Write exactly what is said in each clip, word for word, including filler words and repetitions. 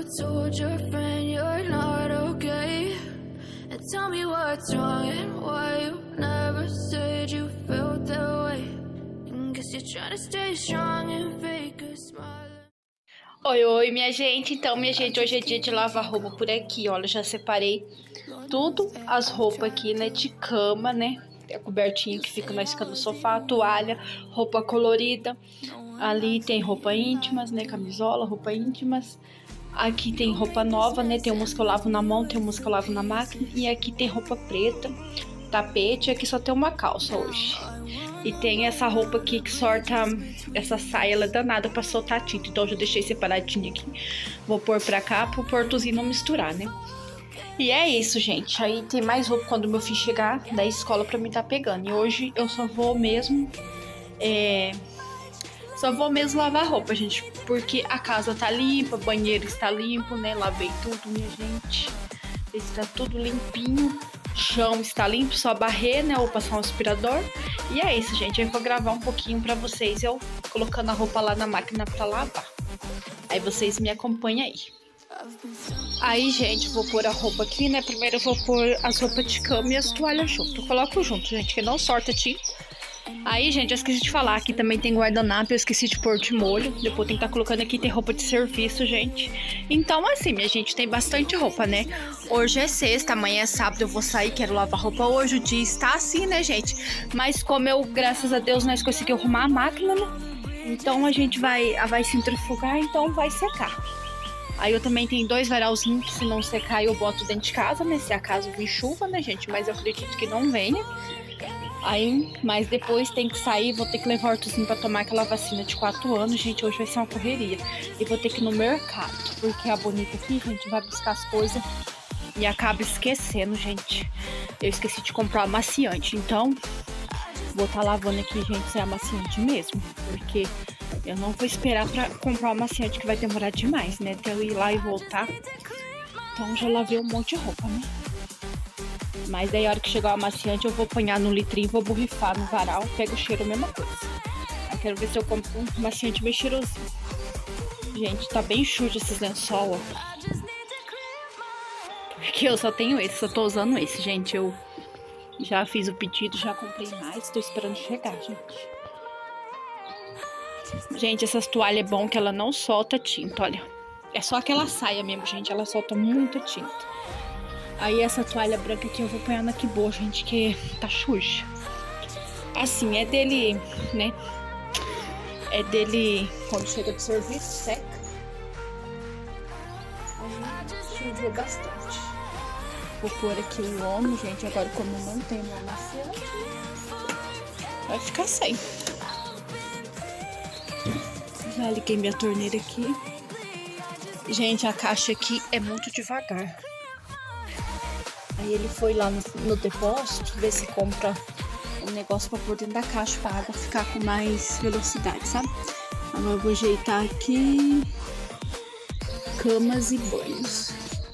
told your friend you're not okay? And tell me what's wrong and why you never said you felt that way. And guess you're trying to stay strong and fake a smile. Oi, oi, minha gente. Então, minha gente, hoje é dia de lavar roupa por aqui. Olha, já separei tudo, as roupas aqui, né, de cama, né? A cobertinha que fica na escada do sofá, a toalha, roupa colorida. Ali tem roupa íntimas, né, camisola, roupa íntimas. Aqui tem roupa nova, né, tem umas que eu lavo na mão, tem umas que eu lavo na máquina. E aqui tem roupa preta, tapete, aqui só tem uma calça hoje. E tem essa roupa aqui que sorta, essa saia, ela é danada pra soltar tinta. Então eu já deixei separadinho aqui. Vou pôr pra cá pro portozinho não misturar, né? E é isso, gente. Aí tem mais roupa quando meu filho chegar da escola pra mim tá pegando. E hoje eu só vou mesmo... É... Só vou mesmo lavar roupa, gente. Porque a casa tá limpa, o banheiro está limpo, né? Lavei tudo, minha gente. Está tudo limpinho. O chão está limpo, só barrer, né? Ou passar um aspirador. E é isso, gente. Eu vou gravar um pouquinho pra vocês. Eu colocando a roupa lá na máquina pra lavar. Aí vocês me acompanham aí. Aí, gente, vou pôr a roupa aqui, né? Primeiro eu vou pôr as roupas de cama e as toalhas junto. Eu coloco junto, gente, que não sorta tinta. Aí, gente, eu esqueci de falar, aqui também tem guardanapo, eu esqueci de pôr de molho. Depois tem que estar colocando aqui, tem roupa de serviço, gente. Então, assim, minha gente, tem bastante roupa, né? Hoje é sexta, amanhã é sábado, eu vou sair, quero lavar roupa hoje. O dia está assim, né, gente? Mas como eu, graças a Deus, nós conseguimos arrumar a máquina, né? Então a gente vai, vai centrifugar, então vai secar. Aí eu também tenho dois varalzinhos que se não secar eu boto dentro de casa, né? Se acaso vir chuva, né, gente? Mas eu acredito que não venha. Aí, mas depois tem que sair, vou ter que levar o Arthurzinho pra tomar aquela vacina de quatro anos, gente. Hoje vai ser uma correria. E vou ter que ir no mercado, porque a Bonita aqui, gente, vai buscar as coisas e acaba esquecendo, gente. Eu esqueci de comprar amaciante, então vou estar lavando aqui, gente, sem amaciante mesmo. Porque eu não vou esperar pra comprar o amaciante, que vai demorar demais, né? Até eu ir lá e voltar. Então já lavei um monte de roupa, né? Mas aí a hora que chegar o amaciante eu vou apanhar no litrinho, vou borrifar no varal, pega o cheiro, a mesma coisa. Eu quero ver se eu compro um amaciante bem cheirosinho. Gente, tá bem sujo esses lençol, ó. Porque eu só tenho esse, só tô usando esse, gente. Eu já fiz o pedido, já comprei mais, tô esperando chegar, gente. Gente, essas toalhas é bom que ela não solta tinta, olha. É só aquela saia mesmo, gente, ela solta muita tinta. Aí essa toalha branca aqui eu vou pôr na que boa, gente, que tá suja. Assim, é dele, né? É dele quando chega do serviço, seca. Aí choveu bastante. Vou pôr aqui o ombro, gente, agora como não tem uma amaciante, vai ficar sem. Já liguei minha torneira aqui. Gente, a caixa aqui é muito devagar. Aí ele foi lá no, no depósito ver se compra um negócio pra pôr dentro da caixa pra água ficar com mais velocidade, sabe? Agora eu vou ajeitar aqui camas e banhos.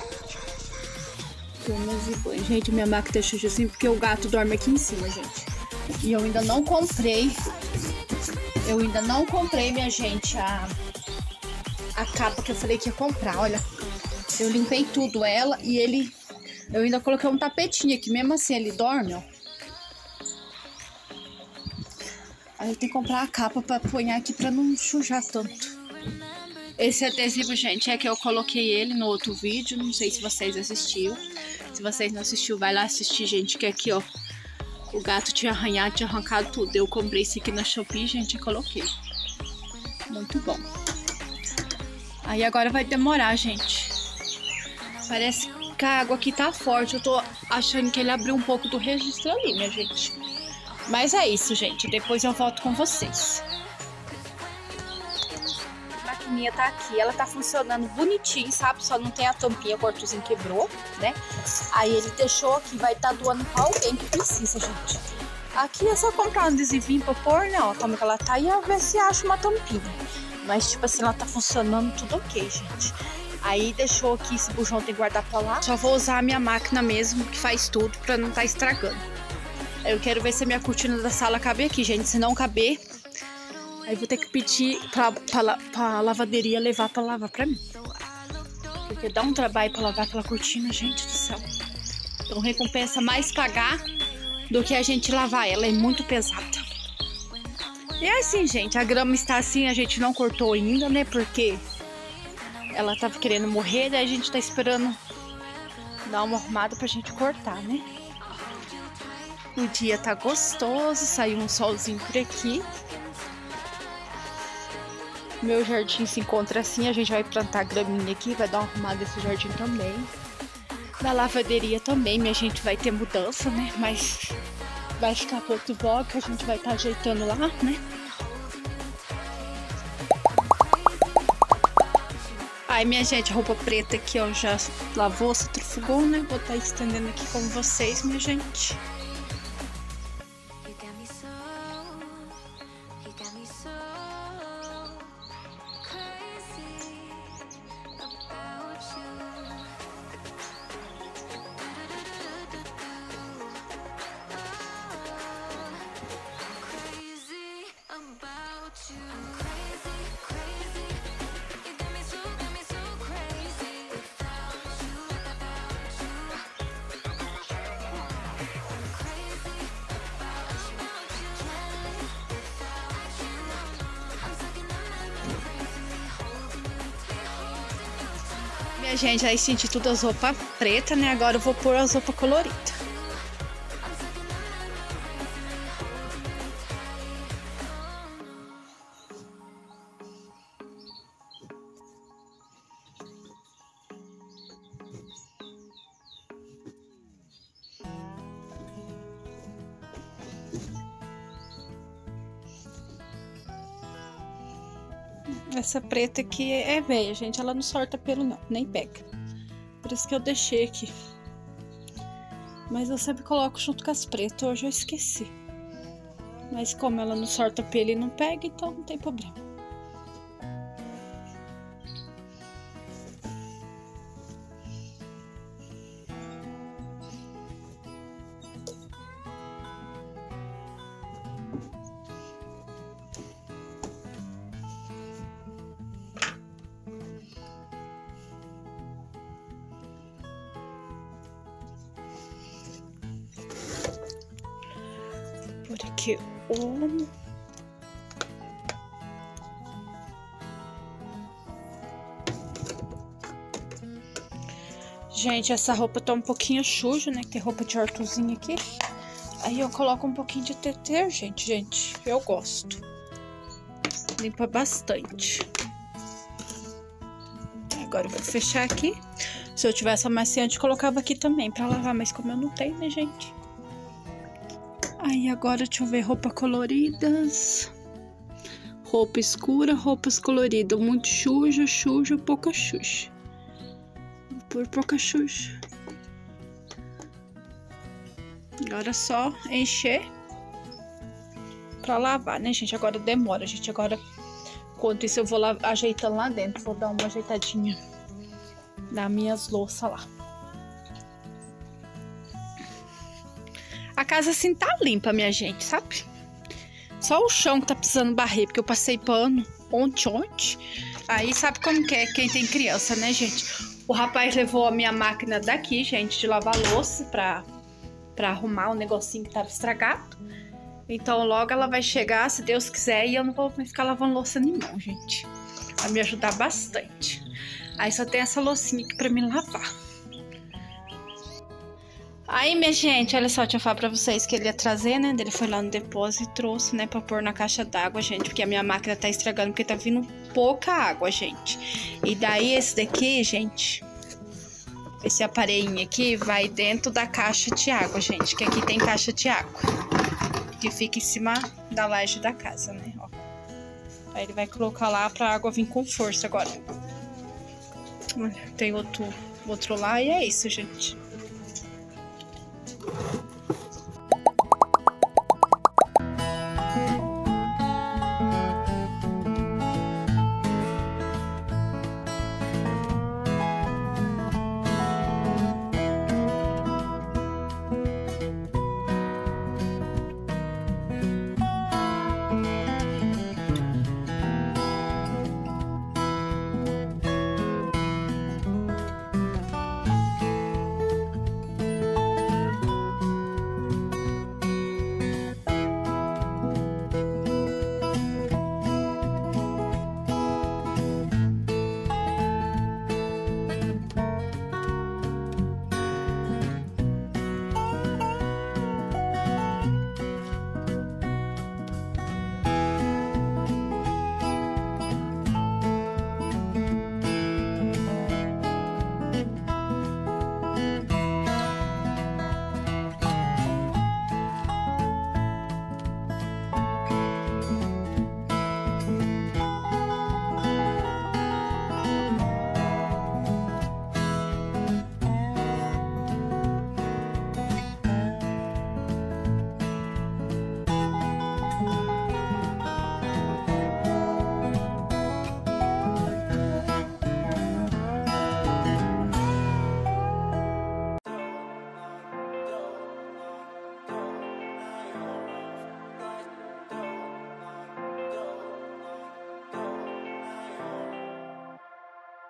Camas e banhos. Gente, minha máquina tá suja assim porque o gato dorme aqui em cima, gente. E eu ainda não comprei. Eu ainda não comprei, minha gente, a, a capa que eu falei que ia comprar. Olha, eu limpei tudo ela e ele... Eu ainda coloquei um tapetinho aqui, mesmo assim ele dorme, ó. Aí eu tenho que comprar a capa pra apanhar aqui pra não sujar tanto. Esse adesivo, gente, é que eu coloquei ele no outro vídeo, não sei se vocês assistiram. Se vocês não assistiu, vai lá assistir, gente, que aqui, ó, o gato tinha arranhado, tinha arrancado tudo. Eu comprei esse aqui na Shopee, gente, e coloquei. Muito bom. Aí agora vai demorar, gente. Parece que a água aqui tá forte. Eu tô achando que ele abriu um pouco do registro ali, minha gente. Mas é isso, gente. Depois eu volto com vocês. A maquininha tá aqui. Ela tá funcionando bonitinho, sabe? Só não tem a tampinha, o Arthurzinho quebrou, né? Aí ele deixou aqui. Vai estar tá doando pra alguém que precisa, gente. Aqui é só comprar um adesivinho pra pôr, né? Ó, como que ela tá. E ver se acha uma tampinha. Mas, tipo assim, ela tá funcionando tudo ok, gente. Aí deixou aqui, esse bujão tem que guardar pra lá. Só vou usar a minha máquina mesmo, que faz tudo, pra não tá estragando. Eu quero ver se a minha cortina da sala cabe aqui, gente. Se não caber, aí vou ter que pedir pra, pra, pra lavanderia levar pra lavar pra mim. Porque dá um trabalho pra lavar aquela cortina, gente do céu. Então recompensa mais pagar do que a gente lavar ela, é muito pesada. E é assim, gente, a grama está assim, a gente não cortou ainda, né? Porque ela tava querendo morrer, daí a gente tá esperando dar uma arrumada pra gente cortar, né? O dia tá gostoso, saiu um solzinho por aqui. Meu jardim se encontra assim, a gente vai plantar graminha aqui, vai dar uma arrumada nesse jardim também. Na lavanderia também, minha gente vai ter mudança, né? Mas vai ficar para outro vlog que a gente vai estar tá ajeitando lá, né? Aí, minha gente, a roupa preta aqui, ó, já lavou, se trufugou, né? Vou estar tá estendendo aqui com vocês, minha gente. Minha gente, aí senti tudo as roupas pretas, né? Agora eu vou pôr as roupas coloridas. Essa preta aqui é velha, gente. Ela não sorta pelo não, nem pega. Por isso que eu deixei aqui. Mas eu sempre coloco junto com as pretas. Hoje eu esqueci. Mas como ela não sorta pelo e não pega, então não tem problema. Por aqui o gente, essa roupa tá um pouquinho suja, né? Que tem roupa de hortozinho aqui. Aí eu coloco um pouquinho de detergente, gente. Eu gosto. Limpa bastante. Agora eu vou fechar aqui. Se eu tivesse amaciante, eu colocava aqui também pra lavar. Mas como eu não tenho, né, gente? Aí agora deixa eu ver roupa coloridas. Roupa escura, roupas coloridas. Muito suja, suja, pouca suja. Vou pôr pouca suja. Agora é só encher pra lavar, né, gente? Agora demora, gente. Agora, enquanto isso, eu vou lá ajeitando lá dentro. Vou dar uma ajeitadinha nas minhas louças lá. A casa assim tá limpa, minha gente, sabe? Só o chão que tá precisando barrer, porque eu passei pano ontem, ontem. Aí sabe como que é quem tem criança, né, gente? O rapaz levou a minha máquina daqui, gente, de lavar louça pra, pra arrumar o negocinho que tava estragado. Então logo ela vai chegar, se Deus quiser, e eu não vou ficar lavando louça nenhuma, gente. Vai me ajudar bastante. Aí só tem essa loucinha aqui pra me lavar. Aí, minha gente, olha só, deixa eu falar pra vocês que ele ia trazer, né? Ele foi lá no depósito e trouxe, né? Pra pôr na caixa d'água, gente. Porque a minha máquina tá estragando, porque tá vindo pouca água, gente. E daí, esse daqui, gente... Esse aparelhinho aqui vai dentro da caixa de água, gente. Que aqui tem caixa de água. Que fica em cima da laje da casa, né? Ó. Aí ele vai colocar lá pra água vir com força agora. Tem outro, outro lá e é isso, gente.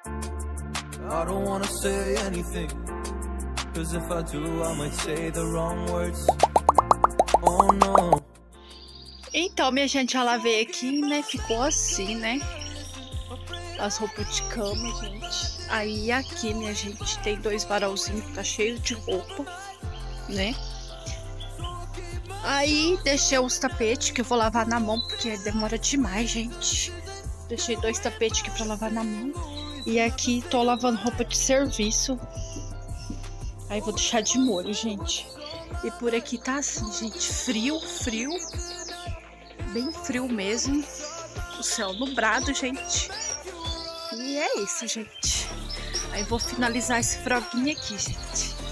I don't wanna say anything, cause if I do I might say the wrong words. Oh no. Então, minha gente, ela veio aqui, né? Ficou assim, né? As roupas de cama, gente. Aí aqui, minha gente, tem dois varalzinhos que tá cheio de roupa, né? Aí deixei os tapetes que eu vou lavar na mão, porque demora demais, gente. Deixei dois tapetes aqui pra lavar na mão. E aqui tô lavando roupa de serviço. Aí vou deixar de molho, gente. E por aqui tá assim, gente, frio, frio. Bem frio mesmo. O céu nublado, gente. E é isso, gente. Aí vou finalizar esse froguinho aqui, gente.